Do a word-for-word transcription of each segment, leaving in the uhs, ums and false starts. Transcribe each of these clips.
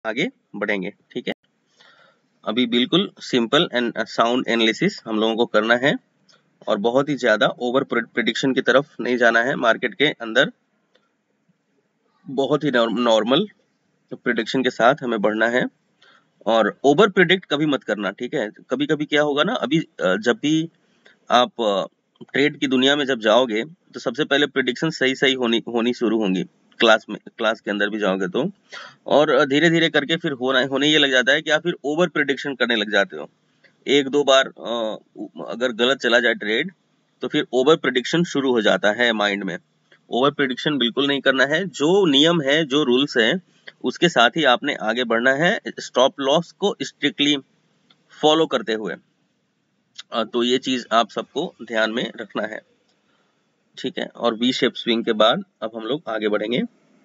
आगे बढ़ेंगे। ठीक है, अभी बिल्कुल सिंपल एंड साउंड एनालिसिस हम लोगों को करना है और बहुत ही ज्यादा ओवर प्रेडिक्शन की तरफ नहीं जाना है। मार्केट के अंदर बहुत ही नॉर्मल प्रेडिक्शन के साथ हमें बढ़ना है और ओवर प्रेडिक्ट कभी मत करना। ठीक है, कभी कभी क्या होगा ना, अभी जब भी आप ट्रेड की दुनिया में जब जाओगे तो सबसे पहले प्रेडिक्शन सही सही होनी होनी शुरू होंगी, क्लास में क्लास के अंदर भी जाओगे तो, और धीरे धीरे करके फिर होना होने ये लग जाता है कि आप फिर ओवर प्रेडिक्शन करने लग जाते हो। एक दो बार अगर गलत चला जाए ट्रेड तो फिर ओवर प्रेडिक्शन शुरू हो जाता है माइंड में। ओवर प्रेडिक्शन बिल्कुल नहीं करना है, जो नियम है, जो रूल्स है, उसके साथ ही आपने आगे बढ़ना है, स्टॉप लॉस को स्ट्रिक्टली फॉलो करते हुए। तो ये चीज आप सबको ध्यान में रखना है। ठीक है, और वी शेप स्विंग के बाद अब हम लोग आगे बढ़ेंगे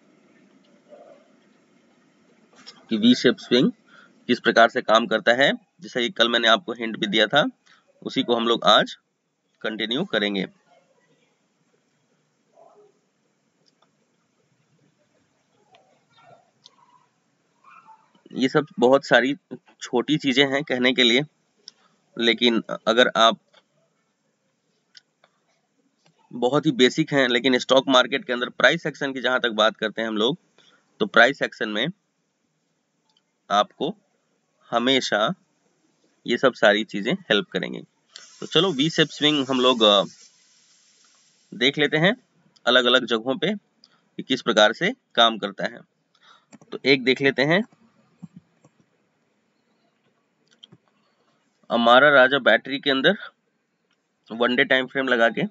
कि वी शेप स्विंग किस प्रकार से काम करता है। जैसे कि कल मैंने आपको हिंट भी दिया था, उसी को हम लोग आज कंटिन्यू करेंगे। ये सब बहुत सारी छोटी चीजें हैं कहने के लिए, लेकिन अगर आप बहुत ही बेसिक हैं, लेकिन स्टॉक मार्केट के अंदर प्राइस एक्शन की जहां तक बात करते हैं हम लोग, तो प्राइस एक्शन में आपको हमेशा ये सब सारी चीजें हेल्प करेंगी। तो चलो वी शेप स्विंग हम लोग देख लेते हैं अलग अलग जगहों पे कि किस प्रकार से काम करता है। तो एक देख लेते हैं, हमारा राजा बैटरी के अंदर वन डे टाइम फ्रेम लगा के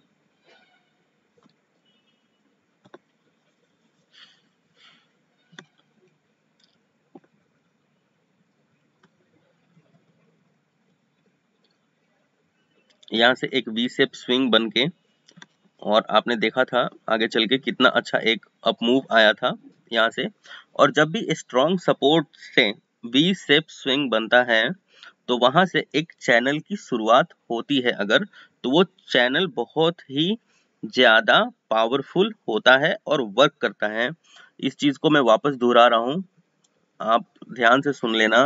यहाँ से एक वी शेप स्विंग बन के, और आपने देखा था आगे चल के कितना अच्छा एक अप मूव आया था यहाँ से। और जब भी स्ट्रॉन्ग सपोर्ट से वी शेप स्विंग बनता है तो वहां से एक चैनल की शुरुआत होती है अगर, तो वो चैनल बहुत ही ज्यादा पावरफुल होता है और वर्क करता है। इस चीज को मैं वापस दोहरा रहा हूं, आप ध्यान से सुन लेना।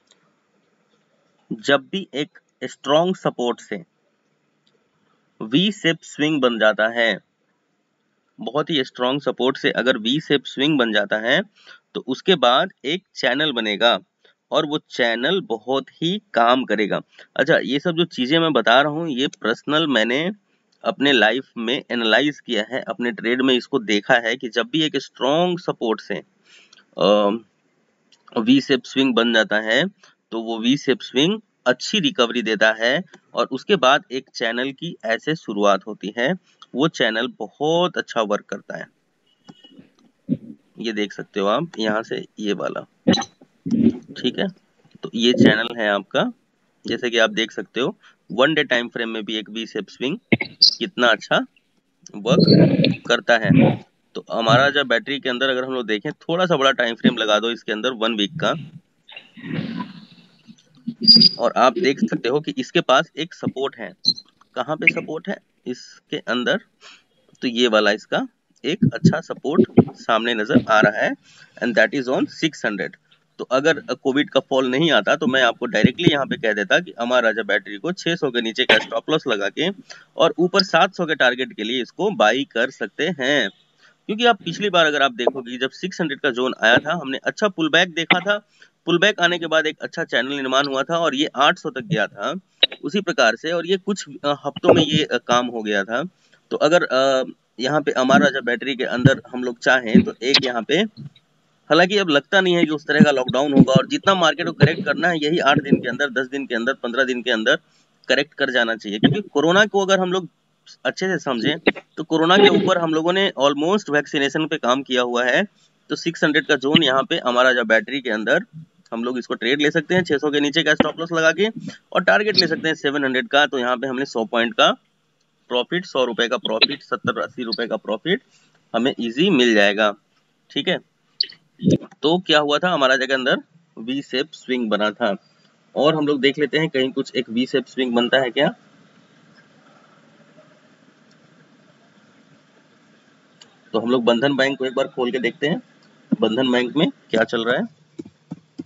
जब भी एक स्ट्रॉन्ग सपोर्ट से वी शेप स्विंग बन जाता है, बहुत ही स्ट्रॉन्ग सपोर्ट से अगर वी शेप स्विंग बन जाता है, तो उसके बाद एक चैनल बनेगा और वो चैनल बहुत ही काम करेगा। अच्छा, ये सब जो चीजें मैं बता रहा हूँ ये पर्सनल मैंने अपने लाइफ में एनालाइज किया है, अपने ट्रेड में इसको देखा है कि जब भी एक स्ट्रॉन्ग सपोर्ट से वी शेप स्विंग बन जाता है तो वो वी शेप स्विंग अच्छी रिकवरी देता है और उसके बाद एक चैनल की ऐसे शुरुआत होती है, वो चैनल बहुत अच्छा वर्क करता है। ये देख सकते हो आप यहाँ से ये वाला, ठीक है, तो ये चैनल है आपका। जैसे कि आप देख सकते हो वन डे टाइम फ्रेम में भी एक वी शेप स्विंग कितना अच्छा वर्क करता है। तो हमारा जब बैटरी के अंदर अगर हम लोग देखें, थोड़ा सा बड़ा टाइम फ्रेम लगा दो इसके अंदर वन वीक का, और आप देख सकते हो कि इसके पास एक सपोर्ट है। कहाँ पे सपोर्ट है इसके अंदर, तो ये वाला इसका एक अच्छा सपोर्ट सामने नजर आ रहा है and that is on six hundred. तो अगर कोविड का फॉल नहीं आता तो मैं आपको डायरेक्टली यहाँ पे कह देता कि अमर राजा बैटरी को छह सौ के नीचे का स्टॉप लॉस लगा के और ऊपर सात सौ के टारगेट के लिए इसको बाई कर सकते हैं। क्योंकि आप पिछली बार अगर आप देखोगे जब छह सौ का जोन आया था, हमने अच्छा पुल बैक देखा था, पुल बैक आने के बाद एक अच्छा चैनल निर्माण हुआ था और ये आठ सौ तक गया था उसी प्रकार से, और ये कुछ हफ्तों में ये काम हो गया था। तो अगर यहाँ पे अमर राजा बैटरी के अंदर हम लोग चाहें तो एक यहाँ पे, हालांकि अब लगता नहीं है कि उस तरह का लॉकडाउन होगा, और जितना मार्केट को करेक्ट करना है यही आठ दिन के अंदर, दस दिन के अंदर, पंद्रह दिन के अंदर करेक्ट कर जाना चाहिए। क्योंकि कोरोना को अगर हम लोग अच्छे से समझें तो कोरोना के ऊपर हम लोगों ने ऑलमोस्ट वैक्सीनेशन पे काम किया हुआ है। तो छह सौ का जोन यहाँ पे हमारा जो बैटरी के अंदर हम लोग इसको ट्रेड ले सकते हैं छह सौ के नीचे का स्टॉप लॉस लगा के, और टारगेट ले सकते हैं सात सौ का। तो यहाँ पे हमने सौ पॉइंट का प्रॉफिट, सौ रुपए का प्रॉफिट, सत्तर अस्सी रुपए का प्रॉफिट हमें इजी मिल जाएगा। ठीक है, तो क्या हुआ था हमारा जगह अंदर वी शेप स्विंग बना था, और हम लोग देख लेते हैं कहीं कुछ एक वी शेप स्विंग बनता है क्या। तो हम लोग बंधन बैंक को एक बार खोल के देखते हैं, बंधन बैंक में क्या चल रहा है।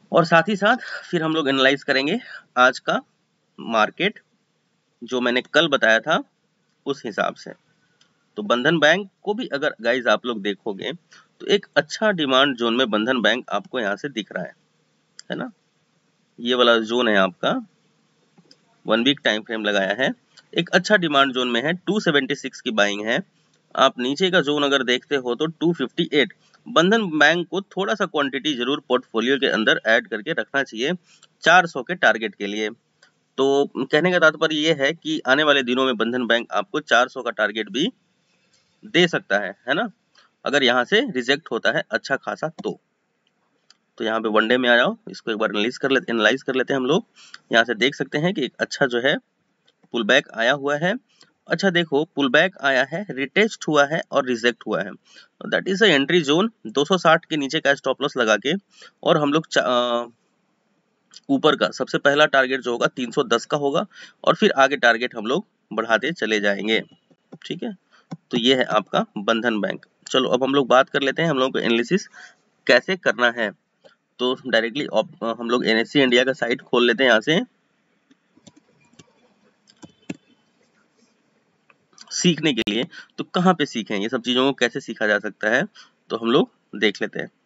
और साथ ही साथ फिर हम लोग एनालाइज करेंगे आज का मार्केट जो मैंने कल बताया था उस हिसाब से। तो बंधन बैंक को भी अगर गाइज आप लोग देखोगे तो एक अच्छा डिमांड जोन में बंधन बैंक आपको यहाँ से दिख रहा है है ना। ये वाला जोन है आपका, वन वीक टाइम फ्रेम लगाया है, एक अच्छा डिमांड जोन में है, टू सेवेंटी सिक्स की बाइंग है। आप नीचे का जोन अगर देखते हो तो two fifty eight. Bandhan bank को थोड़ा सा क्वांटिटी जरूर पोर्टफोलियो के अंदर ऐड करके रखना चाहिए चार सौ के टारगेट के लिए। तो कहने का तात्पर्य ये है कि आने वाले दिनों में बंधन बैंक आपको चार सौ का टारगेट भी दे सकता है है ना, अगर यहाँ से रिजेक्ट होता है अच्छा खासा तो। तो यहाँ पे वनडे में आ जाओ, इसको एक बार एनालाइज कर लेते एनालाइज कर लेते हैं हम लोग। यहाँ से देख सकते हैं कि एक अच्छा जो है पुल बैक आया हुआ है। अच्छा देखो, पुल बैक आया है, रिटेस्ट हुआ है और रिजेक्ट हुआ है। That is a entry zone. दो सौ साठ के नीचे का स्टॉप लॉस लगा के और हम लोग ऊपर का सबसे पहला टारगेट जो होगा तीन सौ दस का होगा और फिर आगे टारगेट हम लोग बढ़ाते चले जाएंगे। ठीक है, तो ये है आपका बंधन बैंक। चलो अब हम लोग बात कर लेते हैं हम लोग को एनालिसिस कैसे करना है। तो डायरेक्टली हम लोग एनएससी इंडिया का साइट खोल लेते हैं यहाँ से। सीखने के लिए तो कहाँ पे सीखें, ये सब चीजों को कैसे सीखा जा सकता है, तो हम लोग देख लेते हैं।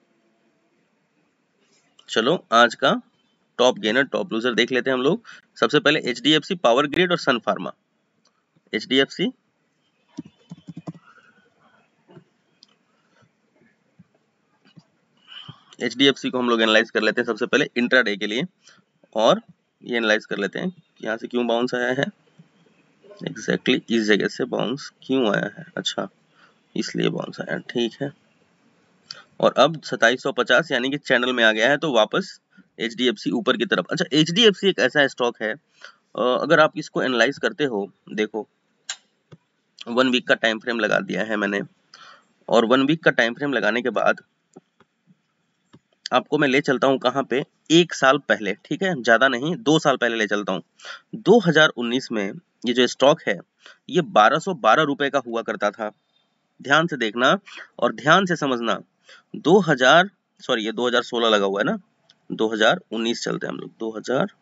चलो आज का टॉप गेनर टॉप लूजर देख लेते हैं हम लोग। सबसे पहले एचडीएफसी पावर ग्रिड और सन फार्मा। एचडीएफसी एचडीएफसी को हम लोग एनालाइज कर लेते हैं सबसे पहले इंट्राडे के लिए, और ये एनालाइज कर लेते हैं कि यहाँ से क्यों बाउंस आया है, एग्जैक्टली exactly इस जगह से बाउंस क्यों आया है। अच्छा, इसलिए बाउंस आया, ठीक है। और अब सत्ताईस सौ पचास यानी कि चैनल में आ गया है, तो वापस एचडीएफसी ऊपर की तरफ। अच्छा, एचडीएफसी एक ऐसा स्टॉक है, अगर आप इसको एनालाइज करते हो, देखो वन वीक का टाइम फ्रेम लगा दिया है मैंने, और वन वीक का टाइम फ्रेम लगाने के बाद आपको मैं ले चलता हूँ कहाँ पे, एक साल पहले, ठीक है, ज्यादा नहीं, दो साल पहले ले चलता हूँ। दो हज़ार उन्नीस में ये जो स्टॉक है ये बारह सौ बारह रुपए का हुआ करता था। ध्यान से देखना और ध्यान से समझना। दो हज़ार सॉरी ये दो हज़ार सोलह लगा हुआ है ना, दो हज़ार उन्नीस चलते हैं हम लोग, दो हज़ार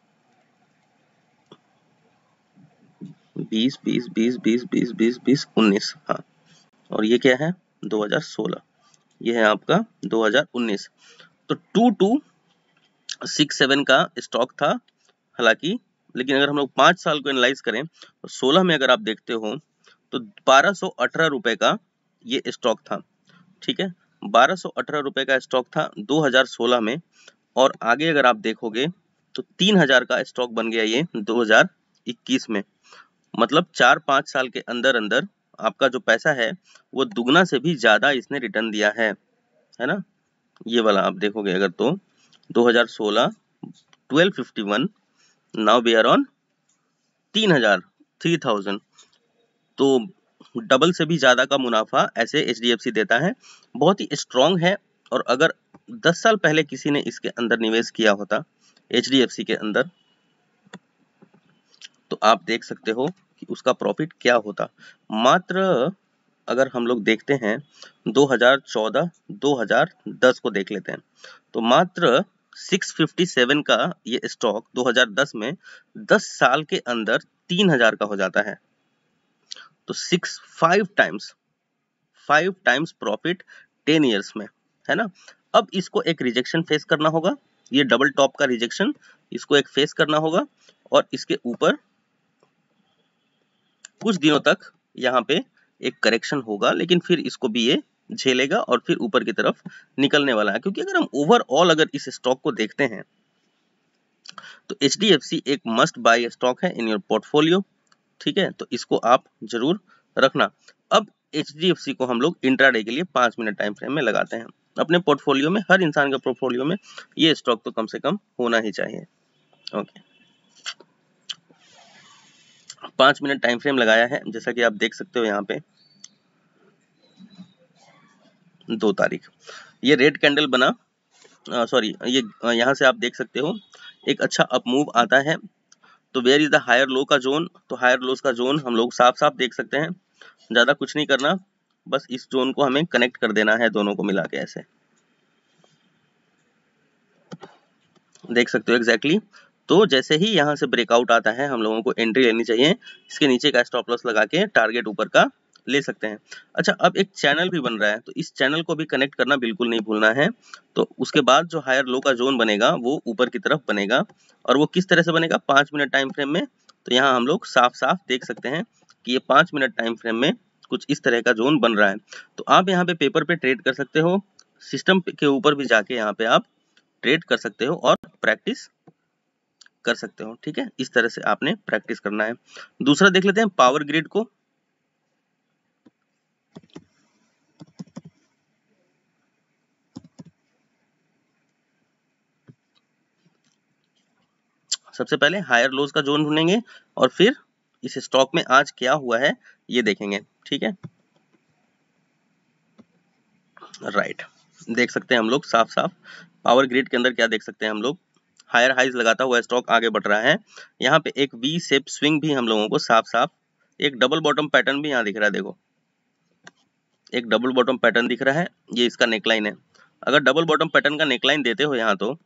बीस बीस बीस बीस बीस बीस बीस उन्नीस, हाँ, और ये क्या है दो हज़ार सोलह, ये है आपका दो हज़ार उन्नीस। तो टू टू सिक्स सेवन का स्टॉक था हालांकि, लेकिन अगर हम लोग पांच साल को एनालाइज करें तो सोलह में अगर आप देखते हो तो बारह सौ अठारह रुपए का ये स्टॉक था। ठीक है, बारह सौ अठारह रुपए का स्टॉक था दो हज़ार सोलह में, और आगे अगर आप देखोगे तो तीन हज़ार का स्टॉक बन गया ये दो हज़ार इक्कीस में। मतलब चार पांच साल के अंदर अंदर आपका जो पैसा है वो दुगना से भी ज्यादा इसने रिटर्न दिया है है ना। ये वाला आप देखोगे अगर तो दो हज़ार सोलह twelve fifty one, now we are on तीन हज़ार, थ्री थाउजेंड, तो डबल से भी ज्यादा का मुनाफा ऐसे एचडीएफसी देता है। बहुत ही स्ट्रॉन्ग है, और अगर दस साल पहले किसी ने इसके अंदर निवेश किया होता एचडीएफसी के अंदर, तो आप देख सकते हो कि उसका प्रॉफिट क्या होता। मात्र अगर हम लोग देखते हैं दो हज़ार चौदह दो हज़ार दस को देख लेते हैं, तो मात्र छह सौ सत्तावन का ये स्टॉक दो हज़ार दस में दस साल के अंदर तीन हज़ार का हो जाता है। तो six five times five times profit ten years में, है ना। अब इसको एक रिजेक्शन फेस करना होगा, ये डबल टॉप का रिजेक्शन, इसको एक फेस करना होगा, और इसके ऊपर कुछ दिनों तक यहाँ पे एक करेक्शन होगा, लेकिन फिर इसको भी ये झेलेगा और फिर ऊपर की तरफ निकलने वाला है। क्योंकि अगर हम ओवरऑल अगर इस स्टॉक को देखते हैं तो एचडीएफसी एक मस्ट बाय स्टॉक है इन योर पोर्टफोलियो। ठीक है, तो इसको आप जरूर रखना। अब एचडीएफसी को हम लोग इंट्राडे के लिए पांच मिनट टाइम फ्रेम में लगाते हैं अपने पोर्टफोलियो में। हर इंसान के पोर्टफोलियो में ये स्टॉक तो कम से कम होना ही चाहिए। ओके, पांच मिनट टाइम फ्रेम लगाया है, जैसा कि आप देख सकते हो यहाँ पे दो तारीख, ये रेड कैंडल बना, सॉरी ये यहाँ से आप देख सकते हो एक अच्छा अप मूव आता है। तो where is the higher low का जोन, तो हायर लोस का जोन हम लोग साफ साफ देख सकते हैं। ज्यादा कुछ नहीं करना, बस इस जोन को हमें कनेक्ट कर देना है दोनों को मिला के ऐसे। देख सकते हो एग्जैक्टली exactly। तो जैसे ही यहाँ से ब्रेकआउट आता है हम लोगों को एंट्री लेनी चाहिए, इसके नीचे का स्टॉप लॉस लगा के टारगेट ऊपर का ले सकते हैं। अच्छा, अब एक चैनल भी बन रहा है, तो इस चैनल को भी कनेक्ट करना बिल्कुल नहीं भूलना है। तो उसके बाद जो हायर लो का जोन बनेगा वो ऊपर की तरफ बनेगा, और वो किस तरह से बनेगा, पाँच मिनट टाइम फ्रेम में। तो यहाँ हम लोग साफ साफ देख सकते हैं कि ये पाँच मिनट टाइम फ्रेम में कुछ इस तरह का जोन बन रहा है। तो आप यहाँ पे पेपर पे ट्रेड कर सकते हो, सिस्टम के ऊपर भी जाके यहाँ पे आप ट्रेड कर सकते हो और प्रैक्टिस कर सकते हो। ठीक है, इस तरह से आपने प्रैक्टिस करना है। दूसरा देख लेते हैं पावर ग्रिड को। सबसे पहले हायर लोज का जोन ढूंढेंगे और फिर इस स्टॉक में आज क्या हुआ है ये देखेंगे। ठीक है, राइट, देख सकते हैं हम लोग साफ साफ पावर ग्रिड के अंदर क्या देख सकते हैं हम लोग, हायर हाइज लगाता हुआ स्टॉक आगे बढ़ रहा है। यहाँ पे एक वी शेप स्विंग भी हम लोगों को साफ साफ, एक डबल बॉटम पैटर्न भी यहाँ दिख रहा है। देखो, एक डबल बॉटम पैटर्न दिख रहा है, ये इसका नेकलाइन है। अगर डबल बॉटम पैटर्न का नेकलाइन देते हो यहाँ, तो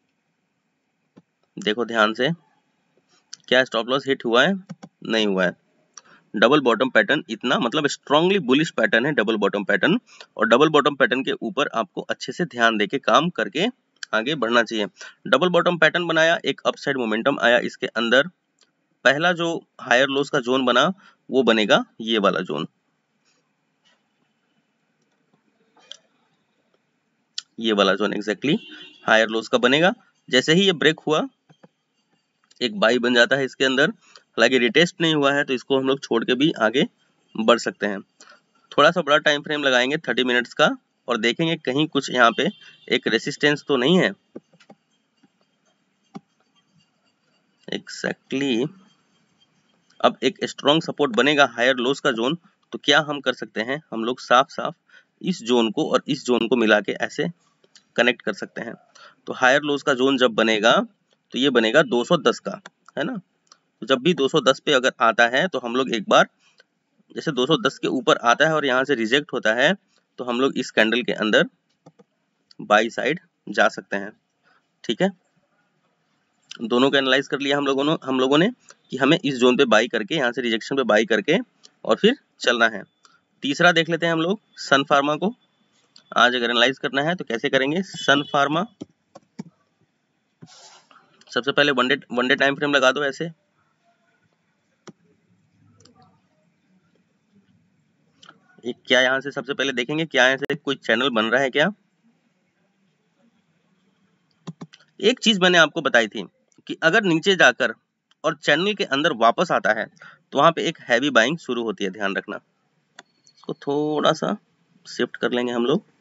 देखो ध्यान से, क्या स्टॉप लॉस हिट हुआ है, नहीं हुआ है। डबल बॉटम पैटर्न इतना मतलब स्ट्रांगली बुलिश पैटर्न है डबल बॉटम पैटर्न, और डबल बॉटम पैटर्न के ऊपर आपको अच्छे से ध्यान देके काम करके आगे बढ़ना चाहिए। डबल बॉटम पैटर्न बनाया, एक अपसाइड मोमेंटम आया इसके अंदर। पहला जो हायर लोस का जोन बना वो बनेगा ये वाला जोन, ये वाला जोन एग्जैक्टली हायर लोस का बनेगा। जैसे ही ये ब्रेक हुआ, एक बाई बन जाता है इसके अंदर। हालांकि रिटेस्ट नहीं हुआ है तो इसको हम लोग छोड़ के भी आगे बढ़ सकते हैं। थोड़ा सा बड़ा टाइम फ्रेम लगाएंगे थर्टी मिनट्स का, और देखेंगे कहीं कुछ यहाँ पे एक रेसिस्टेंस तो नहीं है। एग्जैक्टली exactly, अब एक स्ट्रॉन्ग सपोर्ट बनेगा हायर लोस का जोन। तो क्या हम कर सकते हैं, हम लोग साफ साफ इस जोन को और इस जोन को मिला के ऐसे कनेक्ट कर सकते हैं। तो हायर लोस का जोन जब बनेगा तो ये बनेगा दो सौ दस का, है ना। तो जब भी दो सौ दस पे अगर आता है तो हम लोग एक बार, जैसे दो सौ दस के ऊपर आता है और यहाँ से रिजेक्ट होता है, तो हम लोग इस कैंडल के अंदर बाई साइड जा सकते हैं। ठीक है, दोनों को एनालाइज कर लिया हम लोगों ने हम लोगों ने कि हमें इस जोन पे बाई करके, यहाँ से रिजेक्शन पे बाई करके और फिर चलना है। तीसरा देख लेते हैं हम लोग सन फार्मा को। आज अगर एनालाइज करना है तो कैसे करेंगे, सन फार्मा सबसे पहले one day one day time frame लगा दो ऐसे। एक क्या यहाँ से सबसे पहले देखेंगे क्या यहाँ से कोई चैनल बन रहा है क्या। एक चीज मैंने आपको बताई थी कि अगर नीचे जाकर और चैनल के अंदर वापस आता है तो वहां पे एक हैवी बाइंग शुरू होती है, ध्यान रखना। इसको थोड़ा सा शिफ्ट कर लेंगे हम लोग,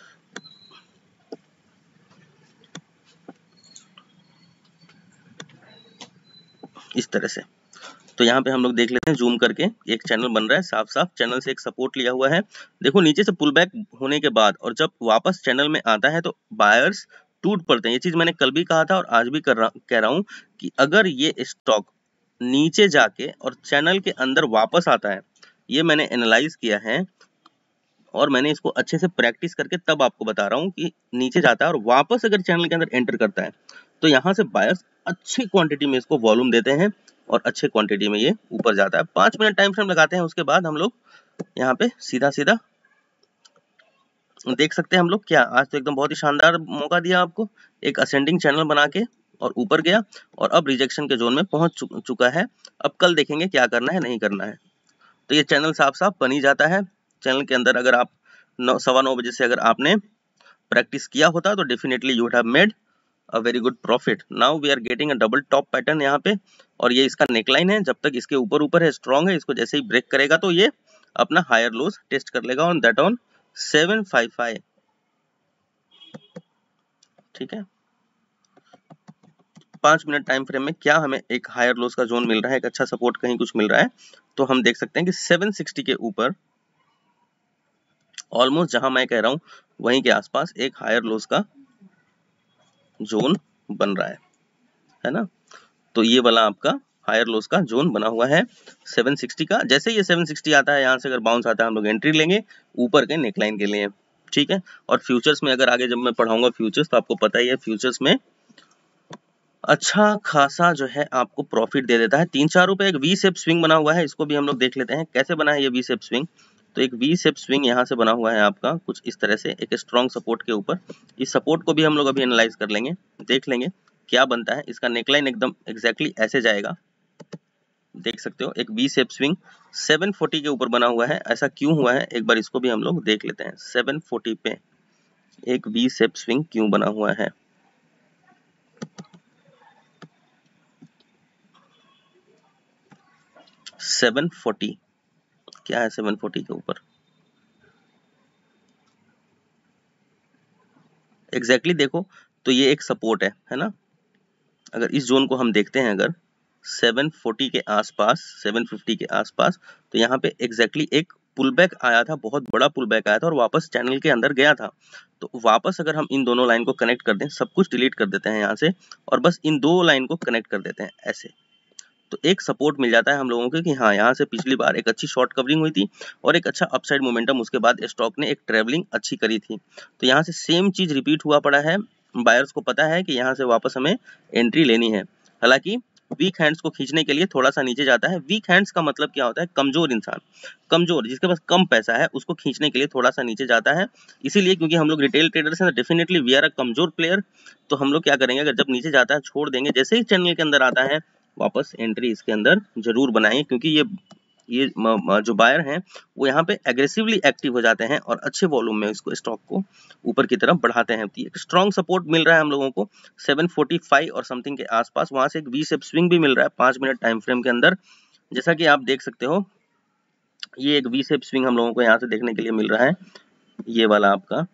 इस तरह से। तो यहाँ पे हम लोग देख लेते हैं जूम करके, एक चैनल बन रहा है साफ साफ, चैनल से एक सपोर्ट लिया हुआ है। देखो नीचे से पुल बैक होने के बाद और जब वापस चैनल में आता है तो बायर्स टूट पड़ते हैं। ये चीज मैंने कल भी कहा था और आज भी कर रहा कह रहा हूँ कि अगर ये स्टॉक नीचे जाके और चैनल के अंदर वापस आता है, ये मैंने एनालाइज किया है और मैंने इसको अच्छे से प्रैक्टिस करके तब आपको बता रहा हूँ कि नीचे जाता है और वापस अगर चैनल के अंदर एंटर करता है तो यहाँ से बायर्स अच्छी क्वांटिटी में इसको वॉल्यूम देते हैं और अच्छे क्वांटिटी में ये ऊपर जाता है। पांच मिनट टाइम फ्रेम लगाते हैं, उसके बाद हम लोग यहाँ पे सीधा सीधा देख सकते हैं हम लोग क्या, आज तो एकदम बहुत ही शानदार मौका दिया आपको, एक असेंडिंग चैनल बना के और ऊपर गया और अब रिजेक्शन के जोन में पहुंच चुका है। अब कल देखेंगे क्या करना है नहीं करना है। तो ये चैनल साफ साफ बन ही जाता है। चैनल के अंदर अगर आप नौ सवा नौ बजे से अगर आपने प्रैक्टिस किया होता तो definitely you would have made a very good profit. Now we are getting a double top pattern यहाँ पे, और ये इसका नेकलाइन है। जब तक इसके ऊपर ऊपर है, स्ट्रॉन्ग है, इसको जैसे ही ब्रेक करेगा तो ये अपना हायर लोज टेस्ट कर लेगा on that on seven five five. ठीक है, पांच मिनट टाइम फ्रेम में क्या हमें एक हायर लोस का जोन मिल रहा है, एक अच्छा सपोर्ट कहीं कुछ मिल रहा है, तो हम देख सकते हैं कि सेवन सिक्सटी के ऊपर ऑलमोस्ट जहां मैं कह रहा हूं वहीं के आसपास एक हायर लोस का जोन बन रहा है है ना। तो ये वाला आपका हायर लोस का जोन बना हुआ है सेवन सिक्सटी का। जैसे ये सेवन सिक्सटी आता है, यहाँ से अगर बाउंस आता है हम लोग एंट्री लेंगे ऊपर के नेकलाइन के लिए। ठीक है, और फ्यूचर्स में अगर आगे जब मैं पढ़ाऊंगा फ्यूचर्स तो आपको पता ही है फ्यूचर्स में अच्छा खासा जो है आपको प्रॉफिट दे देता है। तीन चार रुपए एक वी शेप स्विंग बना हुआ है, इसको भी हम लोग देख लेते हैं कैसे बना है ये वी शेप स्विंग। तो एक वी शेप स्विंग यहाँ से बना हुआ है आपका कुछ इस तरह से एक स्ट्रॉन्ग सपोर्ट के ऊपर। इस सपोर्ट को भी हम लोग अभी एनालाइज कर लेंगे, देख लेंगे क्या बनता है। इसका नेकलाइन एकदम एग्जैक्टली ऐसे जाएगा, देख सकते हो एक V shape swing seven forty के ऊपर बना हुआ है। ऐसा क्यों हुआ है एक बार इसको भी हम लोग देख लेते हैं। सेवन फोर्टी पे एक वी शेप स्विंग क्यों बना हुआ है। सेवन फोर्टी क्या है सेवन फोर्टी के ऊपर एग्जैक्टली exactly देखो तो ये एक सपोर्ट है है ना। अगर इस जोन को हम देखते हैं अगर सेवन फोर्टी के आसपास सेवन फिफ्टी के आसपास, तो यहाँ पे एग्जैक्टली exactly एक पुल बैक आया था, बहुत बड़ा पुल बैक आया था और वापस चैनल के अंदर गया था। तो वापस अगर हम इन दोनों लाइन को कनेक्ट कर दें, सब कुछ डिलीट कर देते हैं यहाँ से और बस इन दो लाइन को कनेक्ट कर देते हैं ऐसे, तो एक सपोर्ट मिल जाता है हम लोगों को कि हाँ यहाँ से पिछली बार एक अच्छी शॉर्ट कवरिंग हुई थी और एक अच्छा अपसाइड मोमेंटम उसके बाद स्टॉक ने एक ट्रेवलिंग अच्छी करी थी। तो यहाँ से सेम चीज रिपीट हुआ पड़ा है। बायर्स को पता है कि यहाँ से वापस हमें एंट्री लेनी है। हालांकि वीक हैंड्स को खींचने के लिए थोड़ा सा नीचे जाता है। वीक हैंड्स का मतलब क्या होता है, कमजोर इंसान, कमजोर जिसके पास कम पैसा है उसको खींचने के लिए थोड़ा सा नीचे जाता है। इसीलिए क्योंकि हम लोग रिटेल ट्रेडर्स हैं, डेफिनेटली वी आर अ कमजोर प्लेयर। तो हम लोग क्या करेंगे, अगर जब नीचे जाता है छोड़ देंगे, जैसे ही चैनल के अंदर आता है वापस एंट्री इसके अंदर जरूर बनाएंगे, क्योंकि ये ये म, म, जो बायर हैं वो यहाँ पे एग्रेसिवली एक्टिव हो जाते हैं और अच्छे वॉल्यूम में इसको स्टॉक को ऊपर की तरफ बढ़ाते हैं। तो एक स्ट्रॉन्ग सपोर्ट मिल रहा है हम लोगों को सेवन फोर्टी फाइव और समथिंग के आसपास। वहां से एक वी शेप स्विंग भी मिल रहा है पांच मिनट टाइम फ्रेम के अंदर, जैसा कि आप देख सकते हो। ये एक वी शेप स्विंग हम लोगों को यहाँ से देखने के लिए मिल रहा है, ये वाला आपका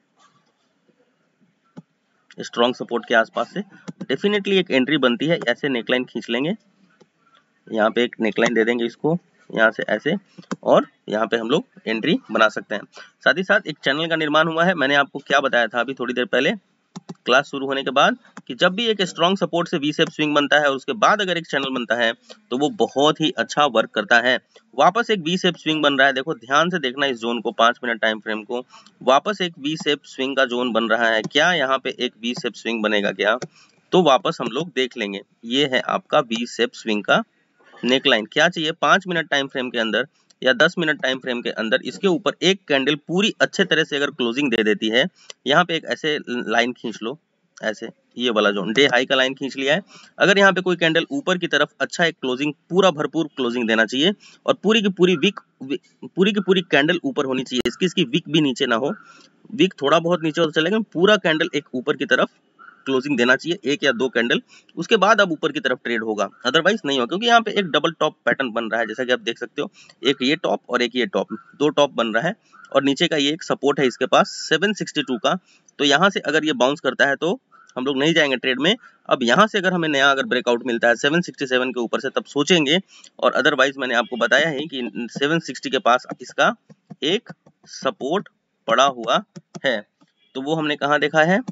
स्ट्रॉन्ग सपोर्ट के आसपास से डेफिनेटली एक एंट्री बनती है। ऐसे नेकलाइन खींच लेंगे, यहाँ पे एक नेकलाइन दे देंगे इसको यहाँ से ऐसे, और यहाँ पे हम लोग एंट्री बना सकते हैं। साथ ही साथ एक चैनल का निर्माण हुआ है। मैंने आपको क्या बताया था अभी थोड़ी देर पहले क्लास शुरू होने के बाद, कि जब भी एक स्ट्रॉन्ग सपोर्ट से वी शेप स्विंग बनता है और उसके बाद अगर एक चैनल बनता है तो वो बहुत ही अच्छा वर्क करता है। वापस एक वी शेप स्विंग बन रहा है, देखो ध्यान से देखना इस जोन को, पांच मिनट टाइम फ्रेम को। वापस एक वी शेप स्विंग का जोन बन रहा है, क्या यहाँ पे एक वी शेप स्विंग बनेगा क्या, तो वापस हम लोग देख लेंगे। ये है आपका वी शेप स्विंग का नेकलाइन। क्या चाहिए, पांच मिनट टाइम फ्रेम के अंदर या दस मिनट टाइम फ्रेम के अंदर इसके ऊपर एक कैंडल पूरी अच्छे तरह से अगर क्लोजिंग दे देती है, यहाँ पे एक ऐसे लाइन खींच लो ऐसे, ये वाला जोन डे हाई का लाइन खींच लिया है। अगर यहाँ पे कोई कैंडल ऊपर की तरफ अच्छा एक क्लोजिंग, पूरा भरपूर क्लोजिंग देना चाहिए और पूरी की पूरी विक, पूरी की पूरी कैंडल ऊपर होनी चाहिए। इसकी इसकी विक भी नीचे ना हो, विक थोड़ा बहुत नीचे हो तो चलेगा, पूरा कैंडल एक ऊपर की तरफ क्लोजिंग देना चाहिए, एक या दो कैंडल, उसके बाद अब ऊपर की तरफ ट्रेड होगा, अदरवाइज नहीं होगा। क्योंकि यहाँ पे एक डबल टॉप पैटर्न बन रहा है, जैसा कि आप देख सकते हो, एक ये टॉप और एक ये टॉप, दो टॉप बन रहा है और नीचे का ये एक सपोर्ट है इसके पास सेवन सिक्सटी टू का। तो यहाँ से अगर ये बाउंस करता है तो हम लोग नहीं जाएंगे ट्रेड में। अब यहाँ से अगर हमें नया अगर ब्रेकआउट मिलता है सेवन सिक्सटी सेवन के ऊपर से तब सोचेंगे, और अदरवाइज मैंने आपको बताया है कि सेवन सिक्सटी के पास इसका एक सपोर्ट पड़ा हुआ है। तो वो हमने कहाँ देखा है,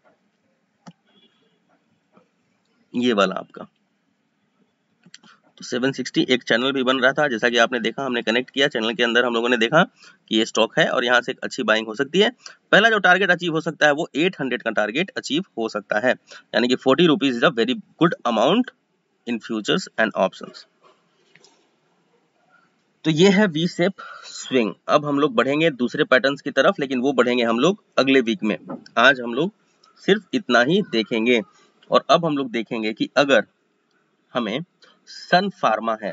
ये वाला आपका। तो सेवन सिक्सटी एक चैनल भी बन रहा था, जैसा कि आपने देखा, हमने कनेक्ट किया चैनल के अंदर, हम लोगों ने देखा कि ये स्टॉक है और यहाँ से एक अच्छी बाइंग हो सकती है। पहला जो टारगेट अचीव हो सकता है वो एट हंड्रेड का टारगेट अचीव हो सकता है, यानी कि forty rupees is a very good amount in futures and options. तो ये है वी शेप स्विंग। अब हम लोग बढ़ेंगे दूसरे पैटर्न्स की तरफ, लेकिन वो बढ़ेंगे हम लोग अगले वीक में। आज हम लोग सिर्फ इतना ही देखेंगे। और अब हम लोग देखेंगे कि अगर हमें सन फार्मा है,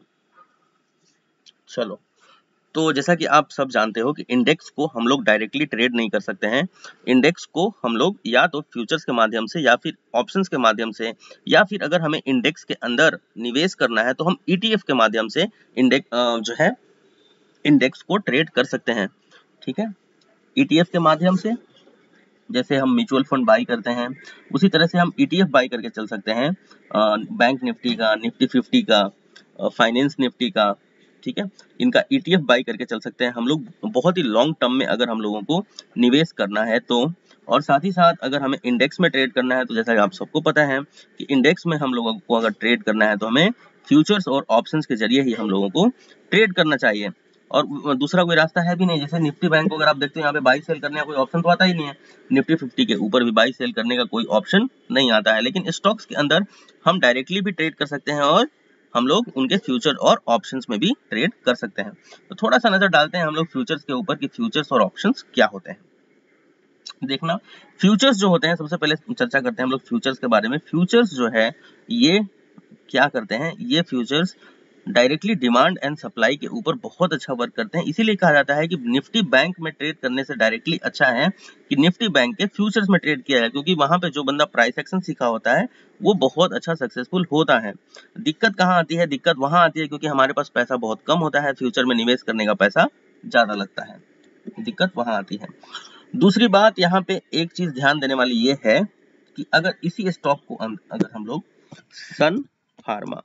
चलो, तो जैसा कि आप सब जानते हो कि इंडेक्स को हम लोग डायरेक्टली ट्रेड नहीं कर सकते हैं। इंडेक्स को हम लोग या तो फ्यूचर्स के माध्यम से या फिर ऑप्शंस के माध्यम से, या फिर अगर हमें इंडेक्स के अंदर निवेश करना है तो हम ईटीएफ के माध्यम से इंडेक्स जो है इंडेक्स को ट्रेड कर सकते हैं। ठीक है, ईटीएफ के माध्यम से जैसे हम म्यूचुअल फंड बाई करते हैं, उसी तरह से हम ईटीएफ बाई करके चल सकते हैं, बैंक निफ्टी का, निफ्टी फिफ्टी का, फाइनेंस निफ्टी का। ठीक है, इनका ईटीएफ बाई करके चल सकते हैं हम लोग, बहुत ही लॉन्ग टर्म में अगर हम लोगों को निवेश करना है तो। और साथ ही साथ अगर हमें इंडेक्स में ट्रेड करना है तो जैसा कि आप सबको पता है कि इंडेक्स में हम लोगों को अगर ट्रेड करना है तो हमें फ्यूचर्स और ऑप्शंस के जरिए ही हम लोगों को ट्रेड करना चाहिए। और दूसरा कोई रास्ता है भी नहीं। जैसे निफ्टी बैंक को अगर आप देखते हैं यहाँ पे बाई सेल करने का कोई ऑप्शन तो आता ही नहीं है, निफ्टी फिफ्टी के ऊपर भी बाई सेल करने का कोई ऑप्शन नहीं आता है। लेकिन स्टॉक्स के अंदर हम डायरेक्टली भी ट्रेड कर सकते हैं और हम लोग उनके फ्यूचर और ऑप्शंस में भी ट्रेड कर सकते हैं। तो थोड़ा सा नजर डालते हैं हम लोग फ्यूचर्स के ऊपर कि फ्यूचर्स और ऑप्शंस क्या होते हैं। देखना, फ्यूचर्स जो होते हैं, सबसे पहले चर्चा करते हैं हम लोग फ्यूचर्स के बारे में। फ्यूचर्स जो है ये क्या करते हैं, ये futures directly demand and supply के ऊपर बहुत अच्छा वर्क करते हैं। इसीलिए कहा जाता है कि निफ्टी बैंक में ट्रेड करने से डायरेक्टली अच्छा है कि निफ्टी बैंक के फ्यूचर्स में ट्रेड किया है, क्योंकि वहां पे जो बंदा प्राइस एक्शन सीखा होता है वो बहुत अच्छा सक्सेसफुल होता है। दिक्कत कहाँ आती है, दिक्कत वहां आती है क्योंकि हमारे पास पैसा बहुत कम होता है, फ्यूचर में निवेश करने का पैसा ज्यादा लगता है, दिक्कत वहां आती है। दूसरी बात यहाँ पे एक चीज ध्यान देने वाली ये है कि अगर इसी स्टॉक को अगर हम लोग सन फार्मा,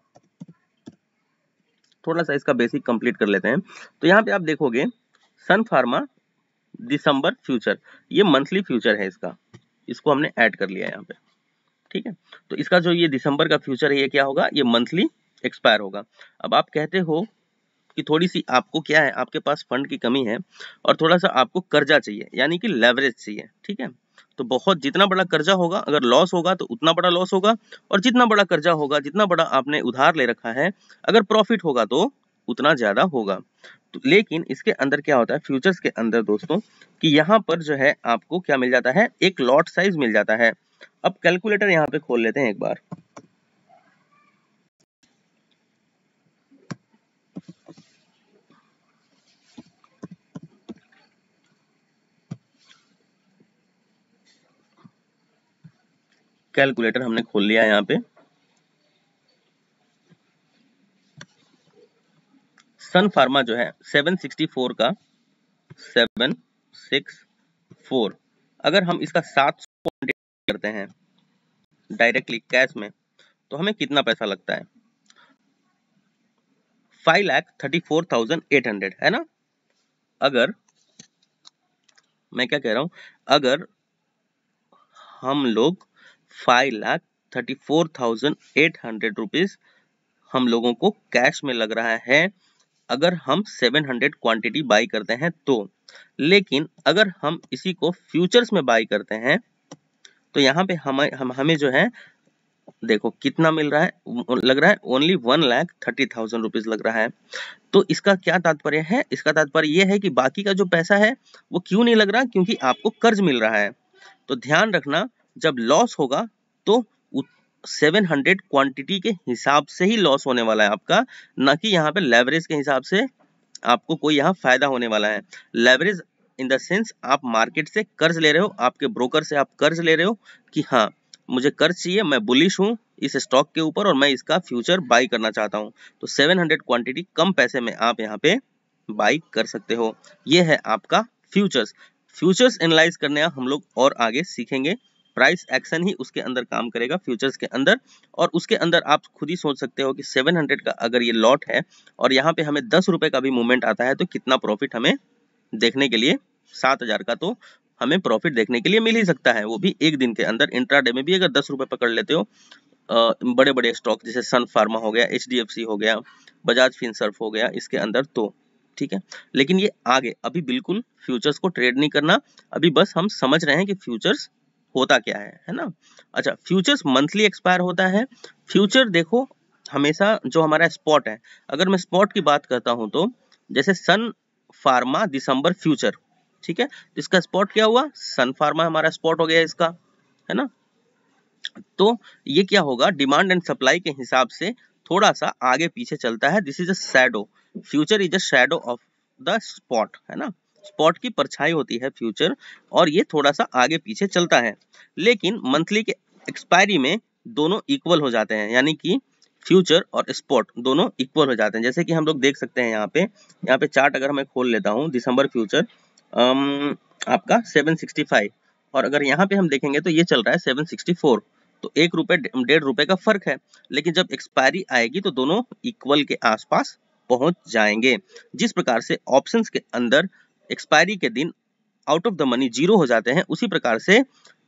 थोड़ा सा इसका बेसिक कंप्लीट कर लेते हैं। तो यहाँ पे आप देखोगे सन फार्मा दिसंबर फ्यूचर, ये मंथली फ्यूचर है इसका, इसको हमने ऐड कर लिया यहाँ पे, ठीक है। तो इसका जो ये दिसंबर का फ्यूचर है ये क्या होगा, ये मंथली एक्सपायर होगा। अब आप कहते हो कि थोड़ी सी आपको क्या है, आपके पास फंड की कमी है और थोड़ा सा आपको कर्जा चाहिए, यानी कि लेवरेज चाहिए, ठीक है। तो बहुत जितना बड़ा कर्जा होगा, अगर लॉस होगा तो उतना बड़ा लॉस होगा, और जितना बड़ा कर्जा होगा, जितना बड़ा आपने उधार ले रखा है, अगर प्रॉफिट होगा तो उतना ज्यादा होगा। तो लेकिन इसके अंदर क्या होता है फ्यूचर्स के अंदर दोस्तों, कि यहाँ पर जो है आपको क्या मिल जाता है, एक लॉट साइज मिल जाता है। अब कैलकुलेटर यहाँ पे खोल लेते हैं एक बार। कैलकुलेटर हमने खोल लिया यहाँ पे। सन फार्मा जो है सेवन सिक्सटी फोर का सेवन सिक्स फोर, अगर हम इसका सात सौ करते हैं डायरेक्टली कैश में तो हमें कितना पैसा लगता है, five lakh thirty four thousand eight hundred, है ना। अगर मैं क्या कह रहा हूं, अगर हम लोग five lakh thirty four thousand eight hundred rupees हम लोगों को कैश में लग रहा है अगर हम सेवन हंड्रेड क्वांटिटी बाई करते हैं तो। लेकिन अगर हम इसी को फ्यूचर्स में बाई करते हैं तो यहाँ पे हमें हम हमें जो है देखो कितना मिल रहा है, लग रहा है only one lakh thirty thousand rupees लग रहा है। तो इसका क्या तात्पर्य है, इसका तात्पर्य यह है कि बाकी का जो पैसा है वो क्यों नहीं लग रहा, क्योंकि आपको कर्ज मिल रहा है। तो ध्यान रखना, जब लॉस होगा तो सेवन हंड्रेड क्वांटिटी के हिसाब से ही लॉस होने वाला है आपका, ना कि यहाँ पे लेवरेज के हिसाब से आपको कोई यहाँ फायदा होने वाला है। लेवरेज इन द सेंस आप मार्केट से कर्ज ले रहे हो, आपके ब्रोकर से आप कर्ज ले रहे हो कि हाँ मुझे कर्ज चाहिए, मैं बुलिश हूँ इस स्टॉक के ऊपर और मैं इसका फ्यूचर बाई करना चाहता हूँ। तो सेवन हंड्रेड क्वांटिटी कम पैसे में आप यहाँ पे बाई कर सकते हो। ये है आपका फ्यूचर्स। फ्यूचर्स एनालाइज करने हम लोग और आगे सीखेंगे। प्राइस एक्शन ही उसके अंदर काम करेगा फ्यूचर्स के अंदर, और उसके अंदर आप खुद ही सोच सकते हो कि सेवन हंड्रेड का अगर ये लॉट है और यहाँ पे हमें दस रुपए का भी मूवमेंट आता है तो कितना प्रॉफिट हमें देखने के लिए, सात हजार का तो हमें प्रॉफिट देखने के लिए मिल ही सकता है, वो भी एक दिन के अंदर। इंट्राडे में भी अगर दस रुपए पकड़ लेते हो बड़े बड़े स्टॉक जैसे सन फार्मा हो गया, एच डी एफ सी हो गया, बजाज फिनसर्व हो गया, इसके अंदर तो ठीक है। लेकिन ये आगे अभी बिल्कुल फ्यूचर्स को ट्रेड नहीं करना, अभी बस हम समझ रहे हैं कि फ्यूचर्स होता क्या है, है ना। अच्छा, फ्यूचर्स मंथली एक्सपायर होता है। फ्यूचर देखो हमेशा जो हमारा स्पॉट है, अगर मैं स्पॉट की बात करता हूं तो जैसे सन फार्मा दिसंबर फ्यूचर, ठीक है, तो इसका स्पॉट क्या हुआ, सन फार्मा हमारा स्पॉट हो गया इसका, है ना। तो ये क्या होगा, डिमांड एंड सप्लाई के हिसाब से थोड़ा सा आगे पीछे चलता है। This is a shadow, future is a shadow of the spot, है ना। स्पॉट की परछाई होती है फ्यूचर, और ये थोड़ा सा आगे पीछे चलता है। लेकिन मंथली के एक्सपायरी में दोनों इक्वल हो जाते हैं, यानी कि फ्यूचर और स्पॉट दोनों इक्वल हो जाते हैं। जैसे कि हम लोग देख सकते हैं यहाँ पे, यहाँ पे चार्ट अगर मैं खोल लेता हूँ, दिसंबर फ्यूचर आपका सेवन सिक्सटी फाइव, और अगर यहाँ पे हम देखेंगे तो ये चल रहा है सेवन सिक्सटी फोर, तो एक रुपए डेढ़ रुपए का फर्क है। लेकिन जब एक्सपायरी आएगी तो दोनों इक्वल के आसपास पहुंच जाएंगे। जिस प्रकार से ऑप्शंस के अंदर एक्सपायरी के दिन out of the money zero हो जाते हैं, उसी प्रकार से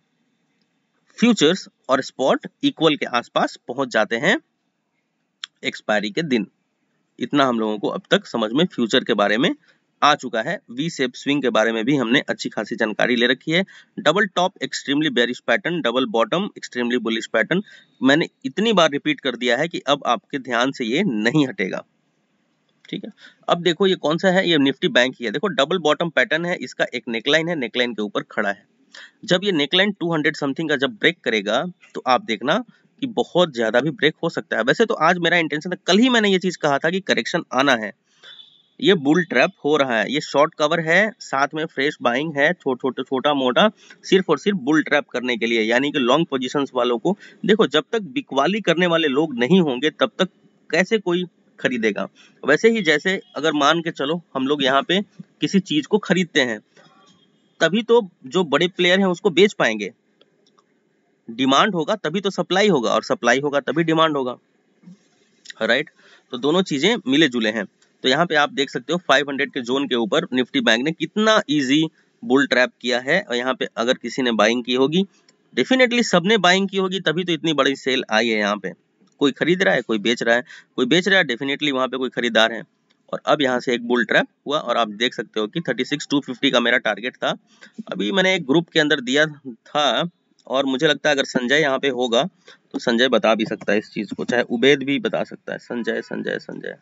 फ्यूचर्स और स्पॉट इक्वल के आसपास पहुंच जाते हैं एक्सपायरी के दिन। इतना हम लोगों को अब तक समझ में फ्यूचर के बारे में आ चुका है। वी शेप स्विंग के बारे में भी हमने अच्छी खासी जानकारी ले रखी है। Double top extremely bearish pattern, double bottom extremely bullish pattern, मैंने इतनी बार रिपीट कर दिया है कि अब आपके ध्यान से ये नहीं हटेगा। ठीक है, अब देखो ये कौन सा है, ये निफ्टी बैंक ही है। देखो डबल बॉटम पैटर्न है, इसका एक नेकलाइन है, नेकलाइन के ऊपर खड़ा है। जब ये नेकलाइन दो सौ समथिंग का जब ब्रेक करेगा तो आप देखना कि बहुत ज्यादा भी ब्रेक हो सकता है। वैसे तो आज मेरा इंटेंशन था, कल ही मैंने ये चीज कहा था कि करेक्शन आना है, ये बुल ट्रैप हो रहा है, ये शॉर्ट कवर है, साथ में फ्रेश बाइंग है, छोटा छोटा मोटा, सिर्फ और सिर्फ बुल ट्रैप करने के लिए, यानी कि लॉन्ग पोजीशंस वालों को। देखो जब तक बिकवाली करने वाले लोग नहीं होंगे तब तक कैसे कोई खरीदेगा। वैसे ही जैसे अगर मान के चलो हम लोग यहाँ पे किसी चीज को खरीदते हैं, तभी तो जो बड़े प्लेयर हैं उसको बेच पाएंगे। डिमांड होगा तभी तो सप्लाई होगा, और सप्लाई होगा तभी डिमांड होगा, राइट। तो दोनों चीजें मिले जुले हैं। तो यहाँ पे आप देख सकते हो पाँच सौ के जोन के ऊपर निफ्टी बैंक ने कितना इजी बुल ट्रैप किया है। और यहाँ पे अगर किसी ने बाइंग की होगी, डेफिनेटली सबने बाइंग की होगी, तभी तो इतनी बड़ी सेल आई है। यहाँ पे कोई खरीद रहा है, कोई बेच रहा है, कोई बेच रहा है, डेफिनेटली वहां पे कोई खरीदार है। और अब यहाँ से एक बुल ट्रैप हुआ, और आप देख सकते हो कि छत्तीस हज़ार दो सौ पचास का मेरा टारगेट था। अभी मैंने एक ग्रुप के अंदर दिया था, और मुझे लगता है अगर संजय यहाँ पे होगा तो संजय बता भी सकता है इस चीज को, चाहे उबेद भी बता सकता है। संजय संजय संजय